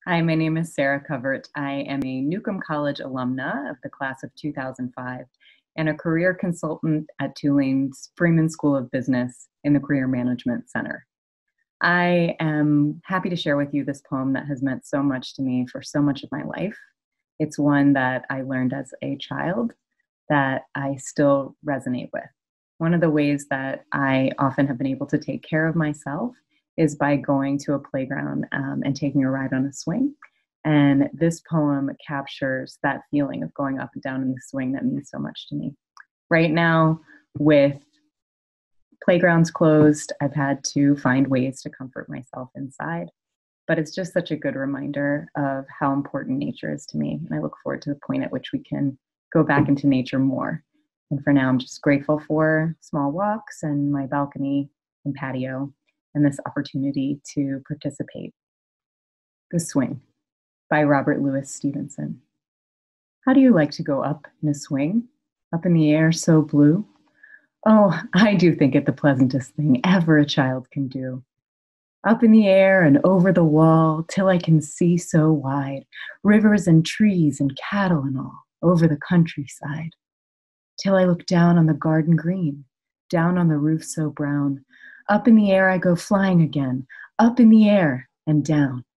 Hi, my name is Sarah Covert. I am a Newcomb College alumna of the class of 2005 and a career consultant at Tulane's Freeman School of Business in the Career Management Center. I am happy to share with you this poem that has meant so much to me for so much of my life. It's one that I learned as a child that I still resonate with. One of the ways that I often have been able to take care of myself is by going to a playground and taking a ride on a swing. And this poem captures that feeling of going up and down in the swing that means so much to me. Right now, with playgrounds closed, I've had to find ways to comfort myself inside. But it's just such a good reminder of how important nature is to me. And I look forward to the point at which we can go back into nature more. And for now, I'm just grateful for small walks and my balcony and patio and this opportunity to participate. The Swing by Robert Louis Stevenson. How do you like to go up in a swing? Up in the air so blue? Oh, I do think it the pleasantest thing ever a child can do. Up in the air and over the wall till I can see so wide, rivers and trees and cattle and all over the countryside. Till I look down on the garden green, down on the roof so brown. Up in the air I go flying again, up in the air and down.